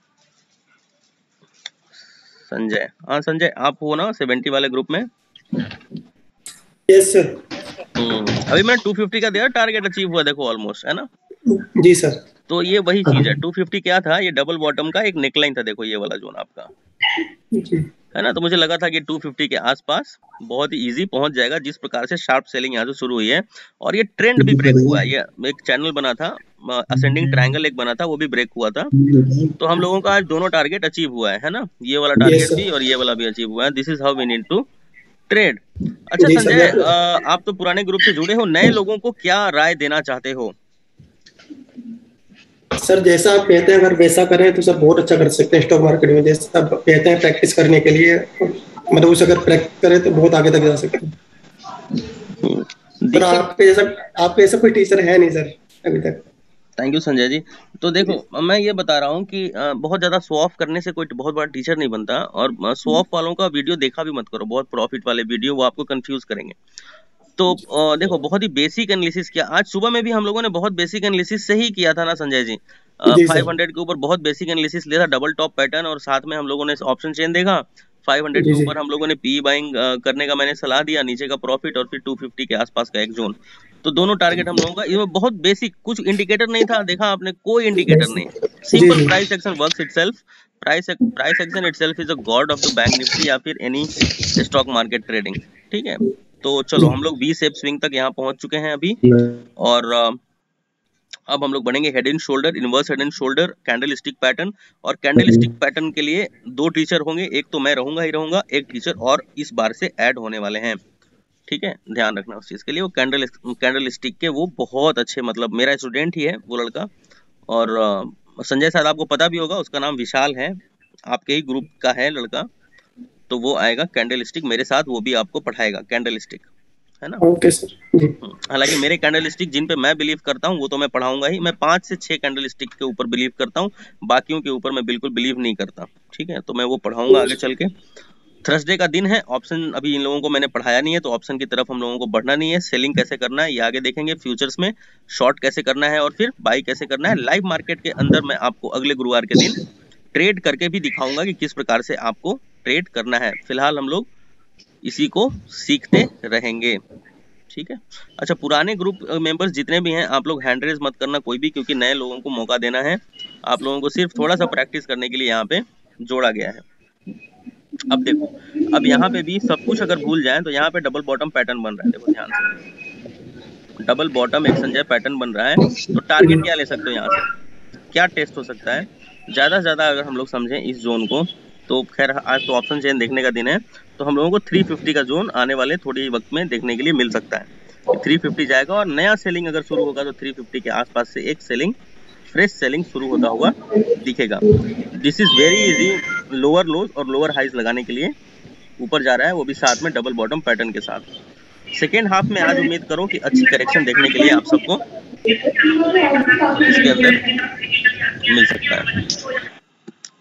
संजय हाँ संजय, आप हो ना सत्तर वाले ग्रुप में? Yes sir. हम्म अभी मैंने दो सौ पचास का दिया, टारगेट अचीव हुआ, देखो ऑलमोस्ट, है ना? जी सर। तो ये वही चीज है। दो सौ पचास क्या था, ये डबल बॉटम का एक नेकलाइन था, देखो ये वाला जोन आपका, है ना? तो मुझे लगा था कि दो सौ पचास के आसपास बहुत ही इजी पहुंच जाएगा, जिस प्रकार से शार्प सेलिंग यहाँ से शुरू हुई है। और ये ट्रेंड भी ब्रेक हुआ है, ये एक चैनल बना था, असेंडिंग ट्रायंगल एक बना था, वो भी ब्रेक हुआ था। तो हम लोगों का आज दोनों टारगेट अचीव हुआ है, है ना? ये वाला टारगेट भी और ये वाला भी अचीव हुआ है। This is how we need to trade. अच्छा संजय, आप तो पुराने ग्रुप से जुड़े हो, नए लोगों को क्या राय देना चाहते हो? सर जैसा आप कहते हैं अगर वैसा करें तो सर बहुत अच्छा कर सकते हैं स्टॉक मार्केट में। जैसा आप कहते हैं प्रैक्टिस करने के लिए, मतलब उसे अगर प्रैक्टिस करें तो बहुत आगे तक जा सकते हैं। पर आपके जैसा आपके जैसा कोई टीचर है नहीं सर अभी तक। Thank you Sanjay ji. तो देखो मैं ये बता रहा हूँ कि बहुत ज्यादा शो ऑफ करने से कोई बहुत बड़ा टीचर नहीं बनता, और शो ऑफ वालों का वीडियो देखा भी मत करो, बहुत प्रॉफिट वाले वीडियो, वो आपको कंफ्यूज करेंगे। तो देखो बहुत ही बेसिक एनालिसिस किया, आज सुबह में भी हम लोगों ने बहुत बेसिक एनालिसिस से ही किया था ना संजय जी। पाँच सौ के ऊपर बहुत बेसिक एनालिसिस लिया था, डबल टॉप पैटर्न, और साथ में हम लोगों ने ऑप्शन चेन देखा। पाँच सौ के ऊपर हम लोगों ने पी बाइंग करने का मैंने सलाह दिया, नीचे का प्रॉफिट, और फिर दो सौ पचास के आसपास का एक जोन। तो दोनों टारगेट हम लोगों का, ये बहुत बेसिक, कुछ इंडिकेटर नहीं था, देखा आपने, कोई इंडिकेटर नहीं, simple price action works itself. Price price action itself is a god of the bank Nifty या फिर एनी स्टॉक मार्केट ट्रेडिंग। ठीक है, तो चलो हम लोग वी शेप स्विंग तक यहाँ पहुंच चुके हैं अभी, और अब हम लोग बढ़ेंगे head and shoulder, inverse head and shoulder, candle stick pattern. और कैंडल स्टिक पैटर्न के लिए दो टीचर होंगे, एक तो मैं रहूंगा ही रहूंगा, एक टीचर और इस बार से ऐड होने वाले हैं। ठीक है, ध्यान रखना उस चीज के लिए। वो कैंडल कैंडल स्टिक के वो बहुत अच्छे, मतलब मेरा स्टूडेंट ही है वो लड़का, और संजय शायद आपको पता भी होगा, उसका नाम विशाल है, आपके ही ग्रुप का है लड़का। तो वो आएगा कैंडल स्टिक मेरे साथ, वो भी आपको पढ़ाएगा कैंडल स्टिक, है ना? Okay sir. हालांकि मेरे कैंडल स्टिक जिन पे मैं बिलीव करता हूँ वो तो मैं पढ़ाऊंगा ही, मैं पांच से छह कैंडल स्टिक के ऊपर बिलीव करता हूँ, बाकियों के ऊपर मैं बिल्कुल बिलीव नहीं करता। ठीक है, तो मैं वो पढ़ाऊंगा आगे चल के। थर्सडे का दिन है, ऑप्शन अभी इन लोगों को मैंने पढ़ाया नहीं है, तो ऑप्शन की तरफ हम लोगों को बढ़ना नहीं है। सेलिंग कैसे करना है ये आगे देखेंगे, फ्यूचर्स में शॉर्ट कैसे करना है, और फिर बाई कैसे करना है। लाइव मार्केट के अंदर मैं आपको अगले गुरुवार के दिन ट्रेड करके भी दिखाऊंगा कि किस प्रकार से आपको ट्रेड करना है। फिलहाल हम लोग इसी को सीखते रहेंगे। ठीक है, अच्छा पुराने ग्रुप मेंबर्स जितने भी हैं, आप लोग हैंड रेज मत करना कोई भी, क्योंकि नए लोगों को मौका देना है। आप लोगों को सिर्फ थोड़ा सा प्रैक्टिस करने के लिए यहाँ पे जोड़ा गया है। अब देखो, अब यहाँ पे भी सब कुछ अगर भूल जाए तो यहाँ पे डबल बॉटम पैटर्न बन रहा है, देखो ध्यान से, डबल बॉटम एक संजय पैटर्न बन रहा है। तो टारगेट क्या ले सकते हो यहाँ से, क्या टेस्ट हो सकता है ज्यादा से ज्यादा, अगर हम लोग समझें इस जोन को, तो खैर आज तो ऑप्शन चेन देखने का दिन है, तो हम लोगों को तीन सौ पचास का जोन आने वाले थोड़ी वक्त में देखने के लिए मिल सकता है। तीन सौ पचास जाएगा, और नया सेलिंग अगर शुरू होगा तो तीन सौ पचास के आसपास से एक सेलिंग, फ्रेश सेलिंग शुरू होता हुआ दिखेगा। This is very easy, lower lows और लोअर हाइज लगाने के लिए ऊपर जा रहा है, वो भी साथ में डबल बॉटम पैटर्न के साथ। सेकेंड हाफ में आज उम्मीद करो कि अच्छी करेक्शन देखने के लिए आप सबको इसके अंदर मिल सकता है।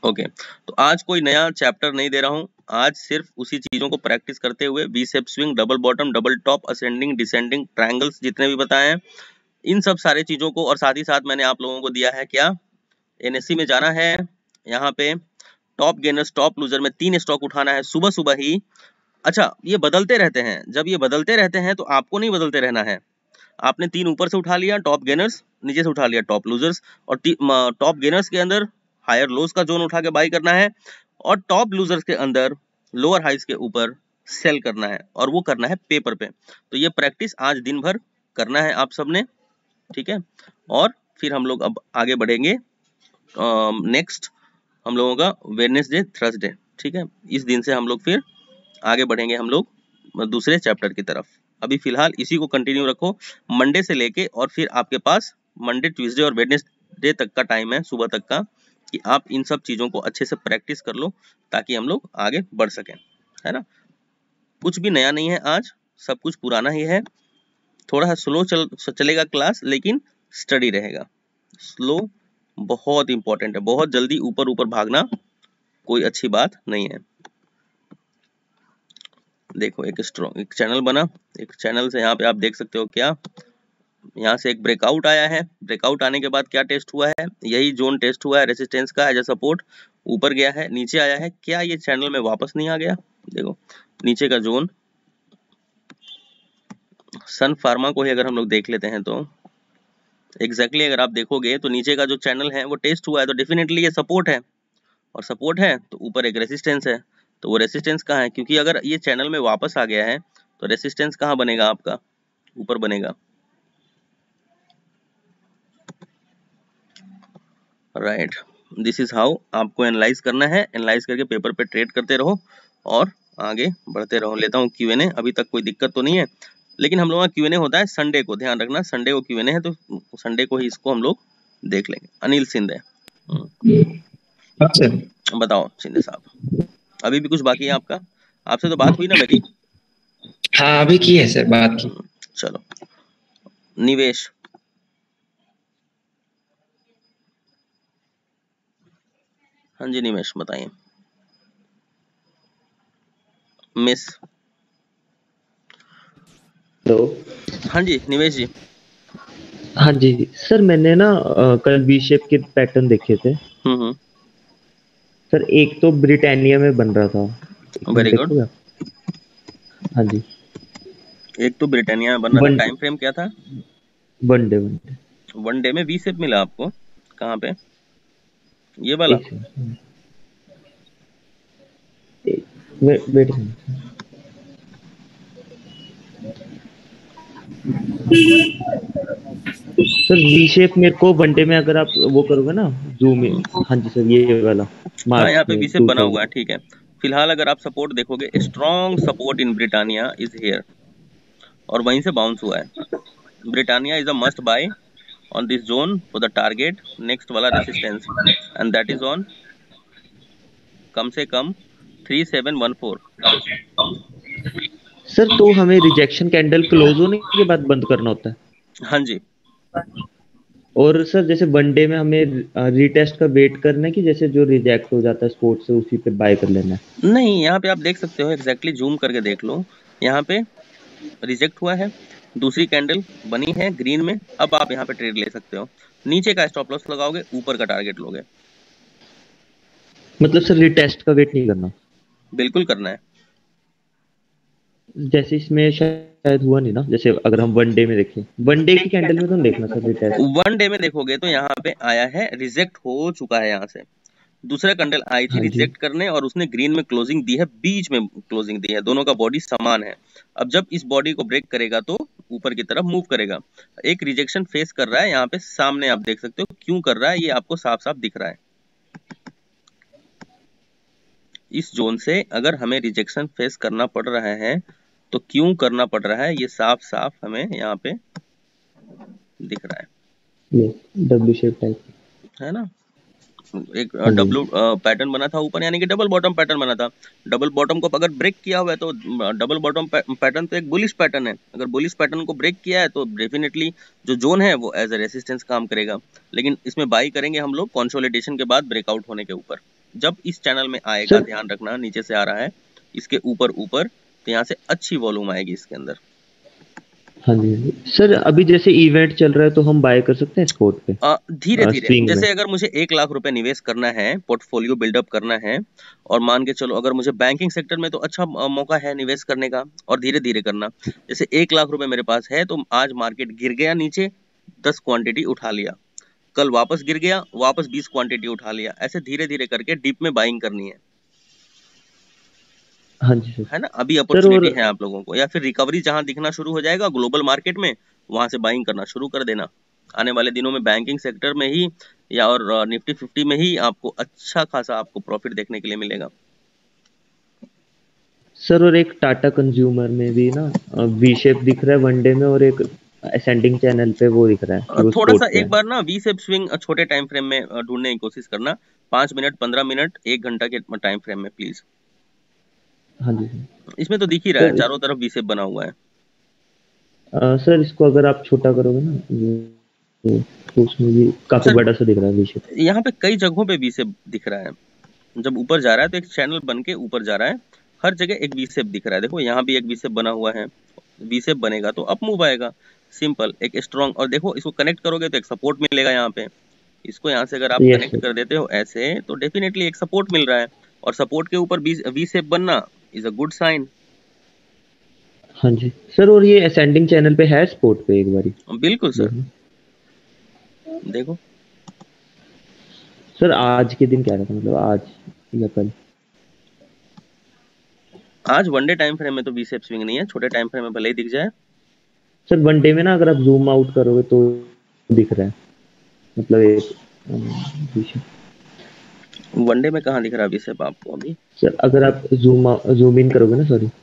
Okay okay. तो आज कोई नया चैप्टर नहीं दे रहा हूँ, आज सिर्फ उसी चीजों को प्रैक्टिस करते हुए V shape swing, double bottom, double top, ascending, descending, triangles जितने भी बताए हैं इन सब सारे चीजों को, और साथ ही साथ मैंने आप लोगों को दिया है क्या, एनएससी में जाना है, यहाँ पे टॉप गेनर्स टॉप लूजर में तीन स्टॉक उठाना है सुबह सुबह ही। अच्छा, ये बदलते रहते हैं, जब ये बदलते रहते हैं तो आपको नहीं बदलते रहना है। आपने तीन ऊपर से उठा लिया टॉप गेनर्स, नीचे से उठा लिया टॉप लूजर्स, और टॉप गेनर्स के अंदर हायर लोज का जोन उठा के बाई करना है, और टॉप लूजर्स के अंदर लोअर हाइस के ऊपर सेल करना है, और वो करना है पेपर पे। तो ये प्रैक्टिस आज दिन भर करना है आप सबने, ठीक है। और फिर हम लोग अब आगे बढ़ेंगे, नेक्स्ट uh, हम लोगों का वेडनेसडे थर्सडे, ठीक है। इस दिन से हम लोग फिर आगे बढ़ेंगे हम लोग दूसरे चैप्टर की तरफ। अभी फिलहाल इसी को कंटिन्यू रखो मंडे से लेके, और फिर आपके पास मंडे, ट्यूसडे और वेडनेसडे तक का टाइम है, सुबह तक का, कि आप इन सब चीजों को अच्छे से प्रैक्टिस कर लो ताकि हम लोग आगे बढ़ सकें, है ना। कुछ भी नया नहीं है आज, सब कुछ पुराना ही है। थोड़ा सा स्लो चल चलेगा क्लास, लेकिन स्टडी रहेगा। स्लो बहुत इंपॉर्टेंट है, बहुत जल्दी ऊपर ऊपर भागना कोई अच्छी बात नहीं है। देखो एक स्ट्रॉन्ग एक चैनल बना, एक चैनल से यहाँ पे आप देख सकते हो क्या, यहाँ से एक ब्रेकआउट आया है। ब्रेकआउट आने के बाद क्या टेस्ट हुआ है, यही जोन टेस्ट हुआ है रेसिस्टेंस का, एज अ सपोर्ट ऊपर गया है, नीचे आया है। क्या ये चैनल में वापस नहीं आ गया? देखो नीचे का जोन, सन फार्मा को ही अगर हम लोग देख लेते हैं तो एग्जैक्टली exactly अगर आप देखोगे तो नीचे का जो चैनल है वो टेस्ट हुआ है, तो डेफिनेटली ये सपोर्ट है, और सपोर्ट है तो ऊपर एक रेसिस्टेंस है। तो वो रेसिस्टेंस कहाँ है? क्योंकि अगर ये चैनल में वापस आ गया है तो रेसिस्टेंस कहाँ बनेगा आपका? ऊपर बनेगा, राइट। दिस इज हाउ आपको एनालाइज करना है। एनालाइज करके पेपर पे ट्रेड करते रहो और आगे बढ़ते रहो। लेता हूँ क्यू एन ए, अभी तक कोई दिक्कत तो नहीं है, लेकिन हम लोगों का क्यू एन ए होता है संडे को, ध्यान रखना संडे को क्यू एन ए है, तो संडे को ही इसको हम लोग देख लेंगे। अनिल सिंधे, बताओ सिंधे साहब, अभी भी कुछ बाकी है आपका? आपसे तो बात हुई ना मेरी? हाँ अभी की है सर, बात की। चलो निवेश, हाँ जी निवेश बताइए। मिस, हेलो, हाँ जी निवेश जी। हाँ जी सर, मैंने ना अ, कल वी शेप के पैटर्न देखे थे। हम्म हम्म सर एक तो ब्रिटानिया में बन रहा था, वेरी गुड। देखोगे? हाँ जी, एक तो ब्रिटानिया में बन रहा था, टाइम फ्रेम क्या था? One day one day one day में वी शेप मिला आपको, कहाँ पे? ये वाला? Wait wait sir V shape मेरे को वन डे में अगर आप वो करोगे ना जूम इन, हाँ जी सर ये वाला हाँ यहाँ मार्च पे में वी शेप बना हुआ है, ठीक है। फिलहाल अगर आप सपोर्ट देखोगे, strong support in Britannia is here, और वहीं से बाउंस हुआ है। Britannia is a must buy on this zone for the target next वाला resistance, and that is on कम से कम three seven one four. Sir तो हमें रिजेक्शन कैंडल क्लोज होने के बाद बंद करना होता है? हाँ जी। और सर जैसे वन डे में हमें रीटेस्ट का वेट करना है कि जैसे जो रिजेक्ट हो जाता है स्पोर्ट से उसी पे बाय कर लेना है? नहीं, यहाँ पे आप देख सकते हो एग्जैक्टली, जूम करके देख लो, यहाँ पे रिजेक्ट हुआ है, दूसरी कैंडल बनी है ग्रीन में, अब आप यहाँ पे ट्रेड ले सकते हो। नीचे का स्टॉप लॉस लगाओगे, ऊपर का टारगेट लोगे। मतलब सर रिटेस्ट का वेट नहीं करना? बिल्कुल करना है। जैसे इसमें शायद हुआ नहीं ना, जैसे अगर हम वन डे में देखें, वन डे की कैंडल में तो देखना सर रिटेस्ट। वन डे में देखोगे तो यहाँ पे आया है, रिजेक्ट हो चुका है, यहाँ से दूसरा कैंडल आई थी हाँ रिजेक्ट करने, और उसने ग्रीन में क्लोजिंग दी है, बीच में क्लोजिंग दी है, दोनों का बॉडी समान है। अब जब इस बॉडी को ब्रेक करेगा तो ऊपर की तरफ मूव करेगा। एक रिजेक्शन फेस कर रहा है यहाँ पे, सामने आप देख सकते हो क्यों कर रहा है, ये आपको साफ साफ दिख रहा है। इस जोन से अगर हमें रिजेक्शन फेस करना पड़ रहा है तो क्यों करना पड़ रहा है, ये साफ साफ हमें यहाँ पे दिख रहा है। डब्ल्यू शेप टाइप है ना, एक डब्ल्यू पैटर्न बना था ऊपर, यानी कि डबल बॉटम पैटर्न बना था। डबल बॉटम को अगर ब्रेक किया हुआ है तो डबल बॉटम पैटर्न तो एक बुलिश पैटर्न है, अगर बुलिश पैटर्न को ब्रेक किया है तो डेफिनेटली जो जोन है वो एज ए रेसिस्टेंस काम करेगा। लेकिन इसमें बाई करेंगे हम लोग कंसोलिडेशन के बाद ब्रेकआउट होने के ऊपर। जब इस चैनल में आएगा, सर ध्यान रखना नीचे से आ रहा है इसके ऊपर ऊपर, तो यहाँ से अच्छी वॉल्यूम आएगी इसके अंदर। हाँ जी हाँ जी। सर अभी जैसे इवेंट चल रहा है तो हम बाय कर सकते हैं स्पॉट पे अ, धीरे धीरे, स्विंग में? जैसे अगर मुझे एक लाख रुपए निवेश करना है, पोर्टफोलियो बिल्डअप करना है, और मान के चलो अगर मुझे बैंकिंग सेक्टर में तो अच्छा अ, मौका है निवेश करने का, और धीरे धीरे करना। जैसे एक लाख रुपए मेरे पास है, तो आज मार्केट गिर गया नीचे, दस क्वांटिटी उठा लिया, कल वापस गिर गया, वापस बीस क्वांटिटी उठा लिया, ऐसे धीरे धीरे करके डीप में बाइंग करनी है हाँ जी सर। है ना। अभी सर और अपॉर्चुनिटी है आप लोगों को, या फिर रिकवरी जहां दिखना शुरू हो जाएगा ग्लोबल मार्केट में, वहां से बाइंग करना शुरू कर देना। आने वाले दिनों में बैंकिंग सेक्टर में ही या और निफ्टी फिफ्टी में ही आपको अच्छा खासा आपको प्रॉफिट देखने के लिए मिलेगा। सर और एक टाटा कंज्यूमर में भी ना वी शेप दिख रहा है वनडे में, और एक असेंडिंग चैनल पे वो दिख रहा है कि अ, वो थोड़ा सा स्पोर्ट पे एक है। बार ना वी शेप स्विंग छोटे टाइम फ्रेम में अ, ढूंढने की कोशिश करना, पांच मिनट, पंद्रह मिनट, एक घंटा के टाइम फ्रेम में प्लीज। हाँ जी सर। इसमें तो दिख ही रहा है सर इस चारों तरफ वी शेप बना हुआ है। अ, सर इसको अगर आप छोटा करोगे ना ये- तो उसमें भी काफी सर बड़ा सा दिख रहा है वी शेप। यहाँ पे कई जगहों पे वी शेप दिख रहा है, जब ऊपर जा रहा है तो एक चैनल बन के ऊपर जा रहा है, हर जगह एक वी शेप दिख रहा है। देखो यहाँ भी एक वी शेप बना हुआ है, वी शेप बनेगा तो अप मूव आएगा, सिंपल एक स्ट्रॉन्ग। और देखो इसको कनेक्ट करोगे तो एक सपोर्ट मिलेगा यहाँ पे, इसको यहाँ से अगर आप यस कनेक्ट सर। कर देते हो ऐसे, तो डेफिनेटली एक सपोर्ट मिल रहा है, और सपोर्ट के ऊपर वी शेप बनना इज अ गुड साइन। हाँ जी सर। और ये असेंडिंग चैनल पे है स्पोर्ट पे एक बारी बिल्कुल सर, देखना। देखो सर आज के दिन क्या रहता, मतलब आज या कल? आज वनडे टाइम फ्रेम में तो वी शेप स्विंग नहीं है, छोटे टाइम फ्रेम में भले ही दिख जाए। सर वनडे में ना अगर आप जूम आउट करोगे तो दिख रहा है, मतलब एक वी शेप। वनडे में कहाँ दिख रहा है वी शेप आपको अभी? सर अगर आप जूम जूम इन करोगे ना, सॉरी,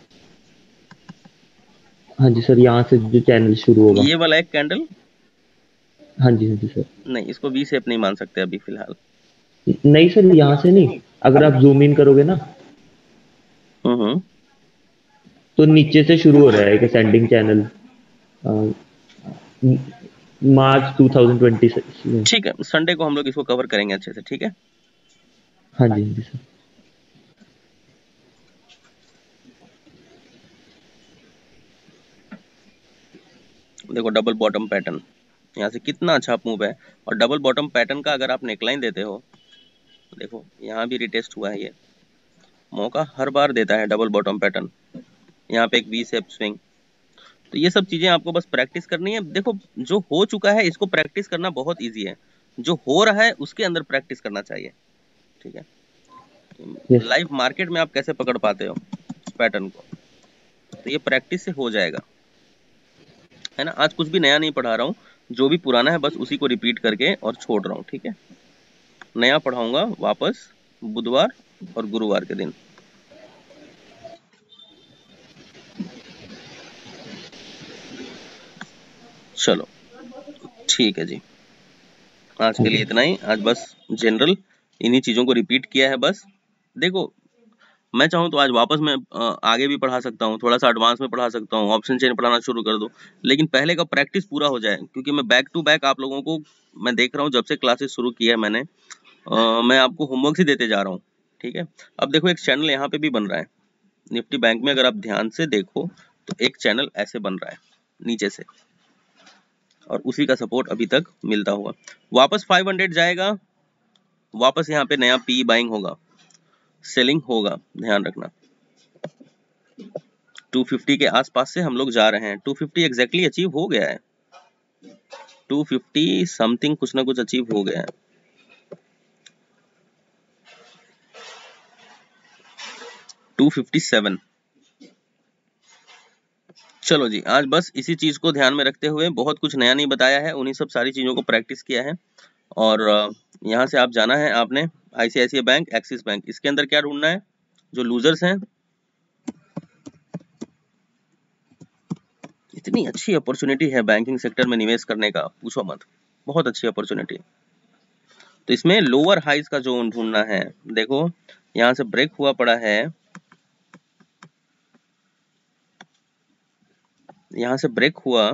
हाँ जी सर, यहाँ से जो चैनल शुरू होगा। ये वाला एक कैंडल, हाँ जी हाँ जी सर। नहीं इसको वी शेप नहीं मान सकते अभी फिलहाल। नहीं सर, यहाँ से नहीं, अगर आप जूम इन करोगे ना हम्म हम्म तो नीचे से शुरू हो रहा है एक ascending channel, March two thousand twenty six में। ठीक है, संडे को हम लोग इसको कवर करेंगे अच्छे से, ठीक है। हाँ जी हाँ जी सर। देखो डबल बॉटम पैटर्न यहाँ से कितना अच्छा मूव है, और डबल बॉटम पैटर्न का अगर आप नेकलाइन देते हो, देखो यहाँ भी रिटेस्ट हुआ है, ये मौका हर बार देता है डबल बॉटम पैटर्न। यहाँ पे एक वी शेप स्विंग, तो ये सब चीजें आपको बस प्रैक्टिस करनी है। देखो जो हो चुका है इसको प्रैक्टिस करना बहुत इजी है, जो हो रहा है उसके अंदर प्रैक्टिस करना चाहिए, ठीक है। यस। लाइव मार्केट में आप कैसे पकड़ पाते हो पैटर्न को, तो ये प्रैक्टिस से हो जाएगा, है ना। आज कुछ भी नया नहीं पढ़ा रहा हूँ, जो भी पुराना है बस उसी को रिपीट करके और छोड़ रहा हूँ, ठीक है। नया पढ़ाऊंगा वापस बुधवार और गुरुवार के दिन। चलो ठीक है जी, आज के लिए इतना ही। आज बस जनरल इन्हीं चीजों को रिपीट किया है बस। देखो मैं चाहूँ तो आज वापस मैं अ, आगे भी पढ़ा सकता हूँ, थोड़ा सा एडवांस में पढ़ा सकता हूँ, ऑप्शन चेन पढ़ाना शुरू कर दो, लेकिन पहले का प्रैक्टिस पूरा हो जाए, क्योंकि मैं बैक टू बैक आप लोगों को मैं देख रहा हूँ जब से क्लासेस शुरू किया है मैंने, अ, मैं आपको होमवर्क ही देते जा रहा हूँ, ठीक है। अब देखो एक चैनल यहाँ पे भी बन रहा है निफ्टी बैंक में, अगर आप ध्यान से देखो तो एक चैनल ऐसे बन रहा है नीचे से, और उसी का सपोर्ट अभी तक मिलता हुआ वापस पाँच सौ जाएगा, वापस यहाँ पे नया पी बाइंग होगा, सेलिंग होगा, ध्यान रखना। दो सौ पचास के आसपास से हम लोग जा रहे हैं, दो सौ पचास एग्जैक्टली अचीव हो गया है, दो सौ पचास समथिंग कुछ ना कुछ अचीव हो गया है, दो सौ सत्तावन। चलो जी, आज बस इसी चीज को ध्यान में रखते हुए, बहुत कुछ नया नहीं बताया है, उन्हीं सब सारी चीजों को प्रैक्टिस किया है। और यहाँ से आप जाना है आपने आईसीआईसीआई बैंक, एक्सिस बैंक, इसके अंदर क्या ढूंढना है, जो लूजर्स हैं। इतनी अच्छी अपॉर्चुनिटी है बैंकिंग सेक्टर में निवेश करने का, पूछो मत, बहुत अच्छी अपॉर्चुनिटी। तो इसमें लोअर हाइज का जोन ढूंढना है। देखो यहाँ से ब्रेक हुआ पड़ा है, यहाँ से ब्रेक हुआ,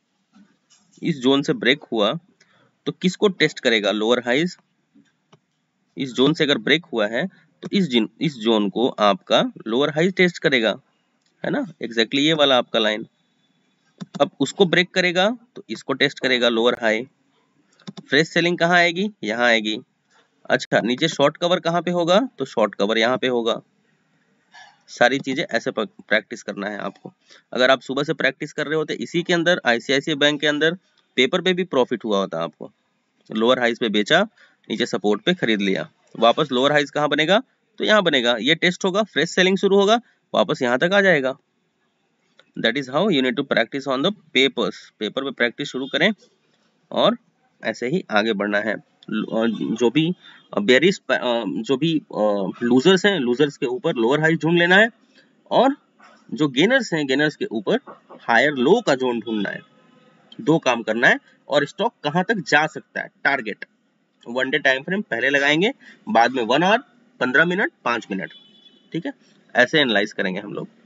इस जोन से ब्रेक हुआ, तो किसको टेस्ट करेगा, लोअर हाइज इस जोन से अगर ब्रेक हुआ है तो इस जिन इस जोन को आपका लोअर हाई टेस्ट करेगा, है ना, एग्जैक्टली ये वाला आपका लाइन। अब उसको ब्रेक करेगा तो इसको टेस्ट करेगा लोअर हाई। फ्रेश सेलिंग कहाँ आएगी, यहाँ आएगी। अच्छा, नीचे शॉर्ट कवर कहाँ पे होगा, तो शॉर्ट कवर यहाँ पे होगा। सारी चीजें ऐसे प्रैक्टिस करना है आपको। अगर आप सुबह से प्रैक्टिस कर रहे होते इसी के अंदर, आईसीआईसीआई बैंक के अंदर, पेपर पे भी प्रॉफिट हुआ होता आपको। लोअर हाइज पे बेचा, नीचे सपोर्ट पे खरीद लिया, वापस लोअर हाइज कहाँ बनेगा, तो यहाँ बनेगा, ये टेस्ट होगा, फ्रेश सेलिंग शुरू होगा, वापस यहाँ तक आ जाएगा। That is how you need to practice on the papers. Paper पे प्रैक्टिस शुरू करें और ऐसे ही आगे बढ़ना है। जो भी बेरिस जो भी लूजर्स हैं, लूजर्स के ऊपर लोअर हाई ढूंढ लेना है, और जो गेनर्स हैं, गेनर्स के ऊपर हायर लो का जोन ढूंढना है। दो काम करना है। और स्टॉक कहां तक जा सकता है, target one day time frame पहले लगाएंगे, बाद में वन आवर, पंद्रह मिनट, पांच मिनट, ठीक है, ऐसे एनालाइज करेंगे हम लोग।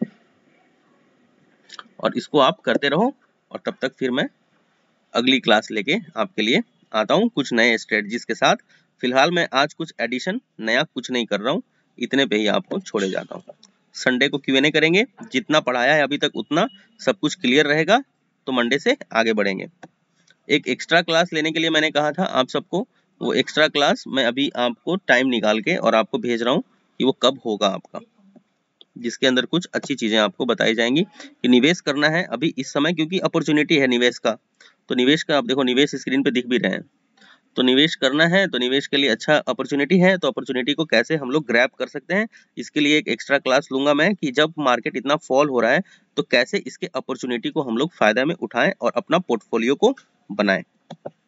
और इसको आप करते रहो, और तब तक फिर मैं अगली क्लास लेके आपके लिए आता हूँ कुछ नए स्ट्रेटजीज के साथ। फिलहाल मैं आज कुछ एडिशन नया कुछ नहीं कर रहा हूँ, इतने पे ही आपको छोड़े जाता हूँ। संडे को क्यू एन ए करेंगे, जितना पढ़ाया है अभी तक उतना सब कुछ क्लियर रहेगा, तो मंडे से आगे बढ़ेंगे। एक एक्स्ट्रा क्लास लेने के लिए मैंने कहा था आप सबको, वो एक्स्ट्रा क्लास मैं अभी आपको टाइम निकाल के और आपको भेज रहा हूँ कि वो कब होगा आपका, जिसके अंदर कुछ अच्छी चीजें आपको बताई जाएंगी कि निवेश करना है अभी इस समय, क्योंकि अपॉर्चुनिटी है निवेश का। तो निवेश का आप देखो, निवेश स्क्रीन पे दिख भी रहे हैं, तो निवेश करना है, तो निवेश के लिए अच्छा अपॉर्चुनिटी है, तो अपॉर्चुनिटी को कैसे हम लोग ग्रैब कर सकते हैं, इसके लिए एक एक्स्ट्रा क्लास लूंगा मैं कि जब मार्केट इतना फॉल हो रहा है तो कैसे इसके अपॉर्चुनिटी को हम लोग फायदा में उठाएं और अपना पोर्टफोलियो को बनाएं।